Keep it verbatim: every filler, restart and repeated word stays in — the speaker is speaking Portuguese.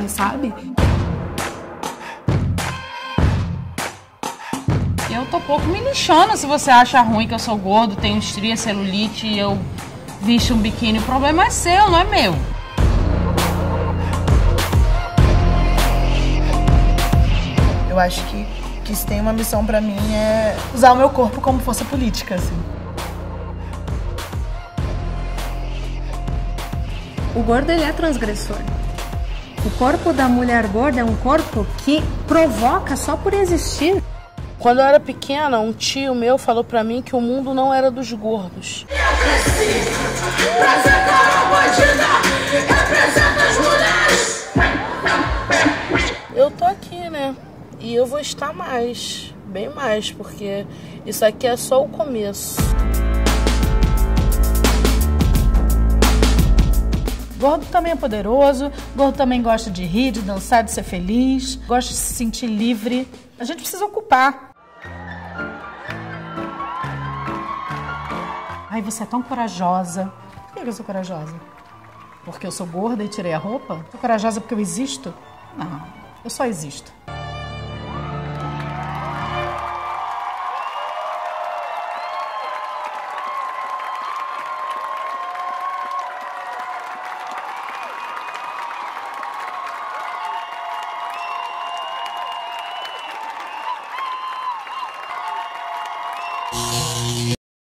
honra, sabe? Eu tô pouco me lixando se você acha ruim que eu sou gordo, tenho estria, celulite e eu visto um biquíni. O problema é seu, não é meu. Eu acho que, que se tem uma missão pra mim é usar o meu corpo como força política, assim. O gordo, ele é transgressor. O corpo da mulher gorda é um corpo que provoca só por existir. Quando eu era pequena, um tio meu falou pra mim que o mundo não era dos gordos. Eu cresci pra ser uma bandida, representa as mulheres. Eu tô aqui, né? E eu vou estar mais, bem mais, porque isso aqui é só o começo. Gordo também é poderoso, gordo também gosta de rir, de dançar, de ser feliz, gosta de se sentir livre. A gente precisa ocupar. Ai, você é tão corajosa. Por que eu sou corajosa? Porque eu sou gorda e tirei a roupa? Sou corajosa porque eu existo? Não, eu só existo.